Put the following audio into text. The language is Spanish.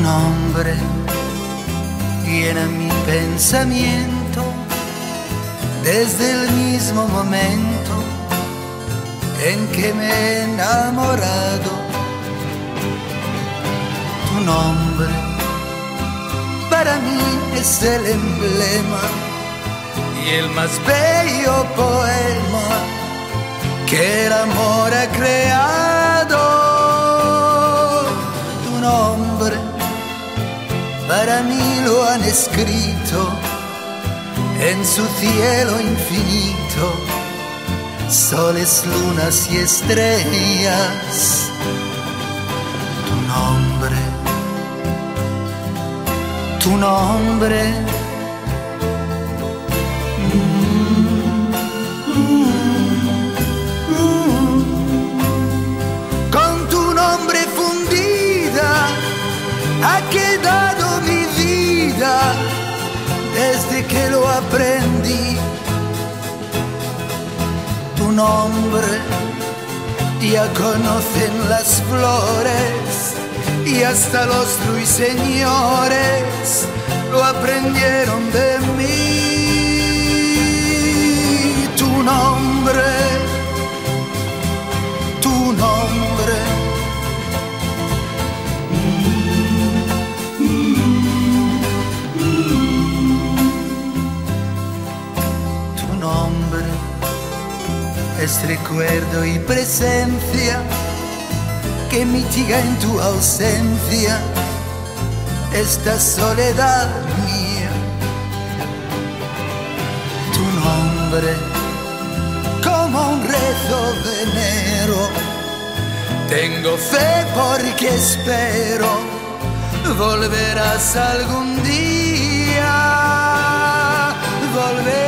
nombre llena mi pensamiento desde el mismo momento en que me he enamorado. Tu nombre para mí es el emblema y el más bello poema que el amor ha creado. Tu nombre para mí lo han escrito en su cielo infinito, soles, lunas y estrellas. Tu nombre, tu nombre. Con tu nombre fundida ha quedado mi vida desde que lo aprendí. Tu nombre ya conocen las flores y hasta los ruiseñores lo aprendieron de mí. Tu nombre, tu nombre. Tu nombre es recuerdo y presencia que mitiga en tu ausencia esta soledad mía. Tu nombre, como un rezo venero, tengo fe porque espero volverás algún día, volverás.